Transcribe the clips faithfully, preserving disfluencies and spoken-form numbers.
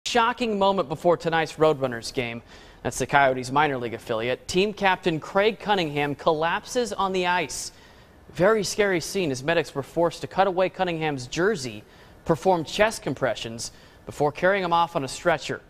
Shocking moment before tonight's Roadrunners game. That's the Coyotes minor league affiliate. Team captain Craig Cunningham collapses on the ice. Very scary scene as medics were forced to cut away Cunningham's jersey, perform chest compressions before carrying him off on a stretcher.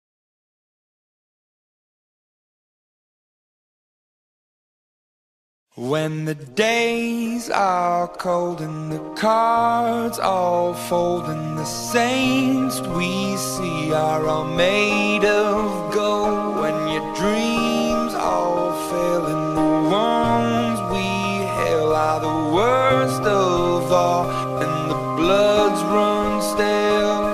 When the days are cold and the cards all fold and the saints we see are all made of gold, when your dreams all fail and the ones we hail are the worst of all and the bloods run stale.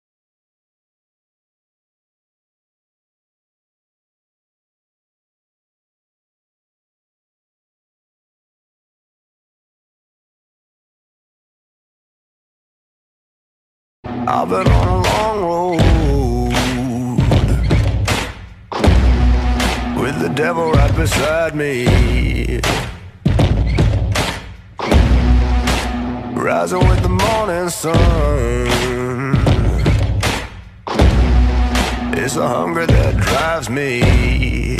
I've been on a long road with the devil right beside me, rising with the morning sun. It's the hunger that drives me.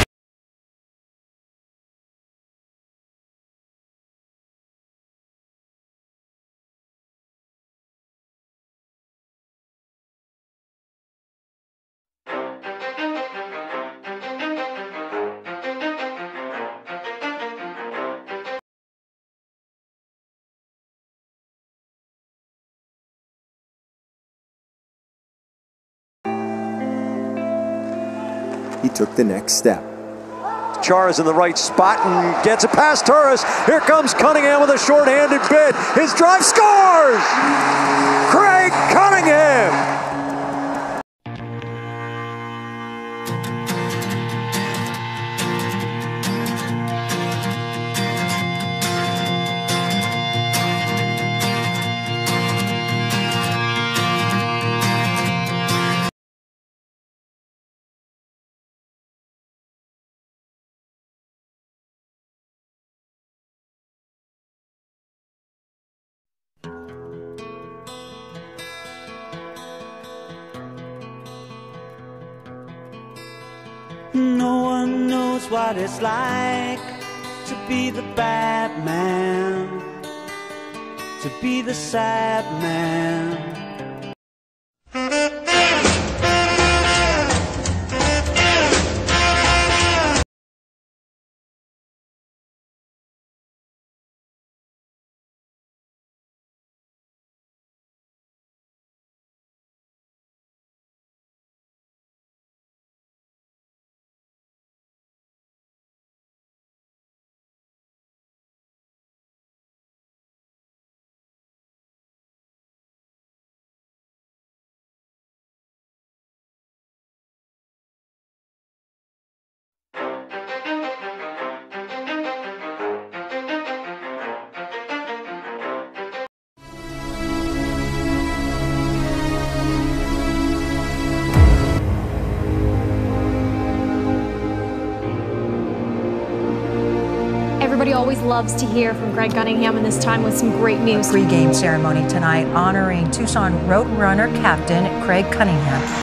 He took the next step. Char is in the right spot and gets it past Turris. Here comes Cunningham with a short-handed bid. His drive scores! Craig Cunningham! No one knows what it's like to be the bad man, to be the sad man. Everybody always loves to hear from Craig Cunningham, and this time with some great news. Pre-game ceremony tonight honoring Tucson Roadrunner captain Craig Cunningham.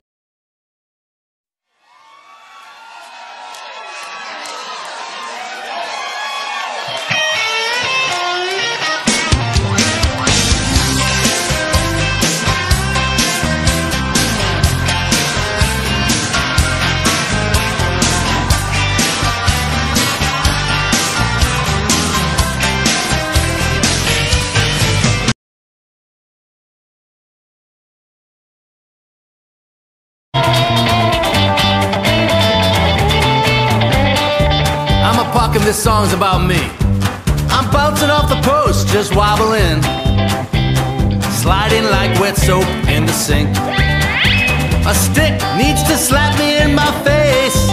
This song's about me. I'm bouncing off the post, just wobbling, sliding like wet soap in the sink. A stick needs to slap me in my face.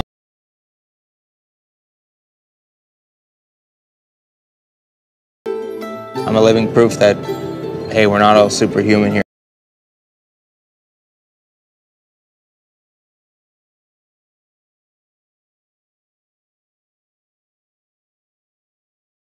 I'm a living proof that, hey, we're not all superhuman here.